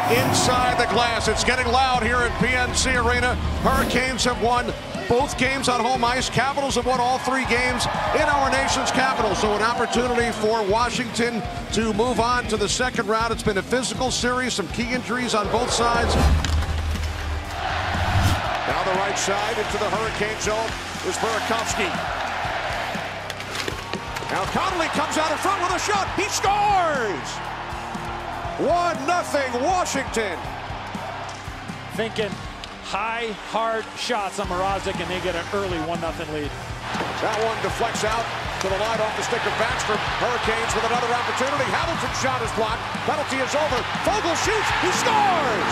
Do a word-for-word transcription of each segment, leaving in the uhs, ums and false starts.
inside the glass. It's getting loud here at P N C Arena. Hurricanes have won both games on home ice. Capitals have won all three games in our nation's capital. So an opportunity for Washington to move on to the second round. It's been a physical series, some key injuries on both sides. Now the right side into the Hurricane zone is Burakovsky. Now Connolly comes out in front with a shot. He scores! one nothing Washington. Thinking high, hard shots on Mrazek, and they get an early one nothing lead. That one deflects out to the line off the stick of Backstrom. Hurricanes with another opportunity. Hamilton's shot is blocked. Penalty is over. Foegele shoots. He scores!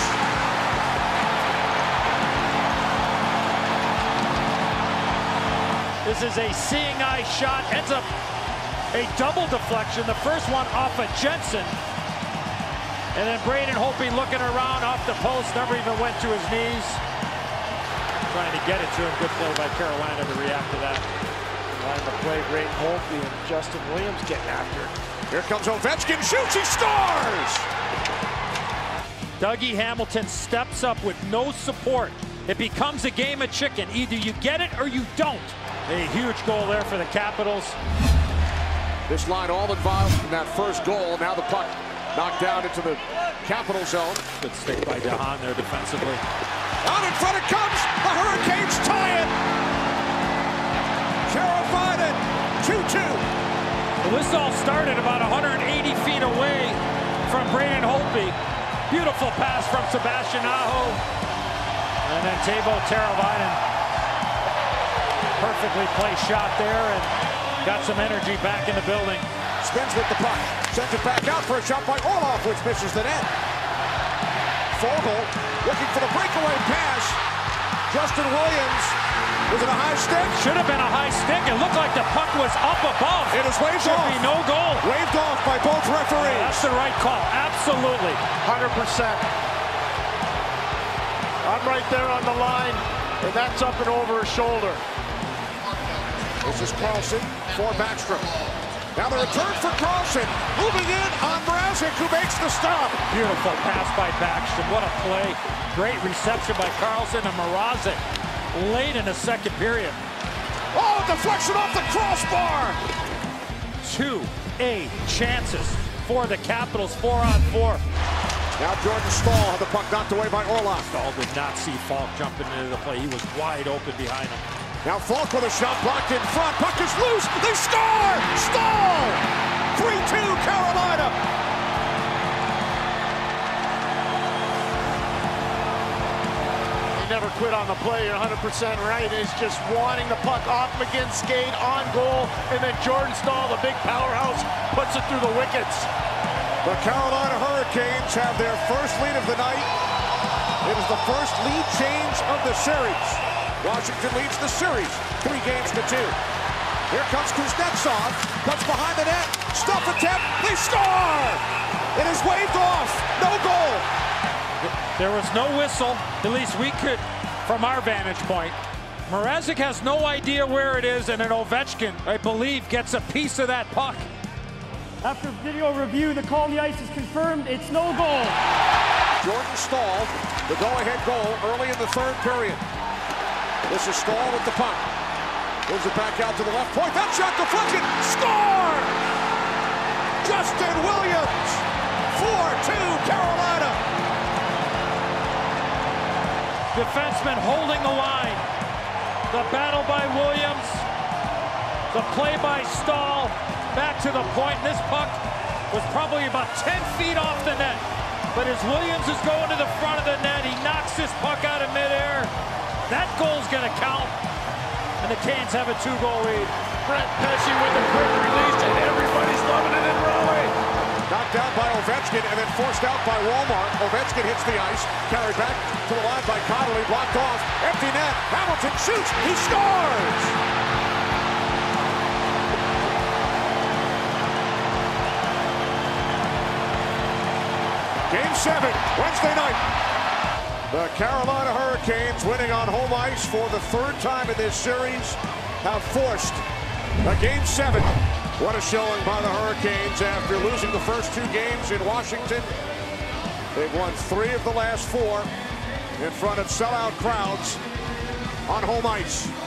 This is a seeing eye shot. Ends up a double deflection. The first one off of Jensen. And then Braden Holtby looking around off the post. Never even went to his knees. Trying to get it to him. Good play by Carolina to react to that. Line the play, Braden Holtby and Justin Williams getting after it. Here comes Ovechkin. Shoots. He scores! Dougie Hamilton steps up with no support. It becomes a game of chicken. Either you get it or you don't. A huge goal there for the Capitals. This line all involved in that first goal. Now the puck knocked down into the Capital zone. Good stick by DeHaan there defensively. Out in front it comes. The Hurricanes tie it. Carolina two two. Well, this all started about one hundred eighty feet away from Braden Holtby. Beautiful pass from Sebastian Aho. And then Teuvo Teravainen. Perfectly placed shot there and got some energy back in the building. Spins with the puck. Sends it back out for a shot by Orlov, which misses the net. Foegele looking for the breakaway pass. Justin Williams. Was it a high stick? Should have been a high stick. It looked like the puck was up above. It is waved Should off. be no goal. Waved off by both referees. Yeah, that's the right call. Absolutely. one hundred percent. I'm right there on the line, and that's up and over his shoulder. This is Carlson for Backstrom. Now the return for Carlson. Moving in on Mrazek, who makes the stop. Beautiful pass by Backstrom. What a play. Great reception by Carlson and Mrazek late in the second period. Oh, deflection off the crossbar. Two A chances for the Capitals, four on four. Now Jordan Staal had the puck knocked away by Orlov. Staal did not see Falk jumping into the play. He was wide open behind him. Now Falk with a shot blocked in front. Puck is loose. They score! Staal! three two Carolina. He never quit on the play. You're one hundred percent right. He's just wanting the puck off McGinn's skate on goal. And then Jordan Staal, the big powerhouse, puts it through the wickets. The Carolina Hurricanes have their first lead of the night. It is the first lead change of the series. Washington leads the series, three games to two. Here comes Kuznetsov, cuts behind the net, stuff attempt, they score! It is waved off, no goal. There was no whistle, at least we could, from our vantage point. Mrazek has no idea where it is, and an Ovechkin, I believe, gets a piece of that puck. After video review, the call on the ice is confirmed, it's no goal. Jordan Staal, the go-ahead goal early in the third period. This is Staal with the puck. Moves it back out to the left point. That shot deflected. Score! Justin Williams. four two Carolina. Defenseman holding the line. The battle by Williams. The play by Staal. Back to the point. This puck was probably about ten feet off the net. But as Williams is going to the front of the net, he knocks this puck out of midair. That goal's going to count, and the Canes have a two-goal lead. Brent Pesce with the quick release, and everybody's loving it in Raleigh. Knocked out by Ovechkin and then forced out by Walmart. Ovechkin hits the ice, carried back to the line by Connolly, blocked off, empty net. Hamilton shoots, he scores! Game seven, Wednesday night. The Carolina Hurricanes, winning on home ice for the third time in this series, have forced a game seven. What a showing by the Hurricanes after losing the first two games in Washington. They've won three of the last four in front of sellout crowds on home ice.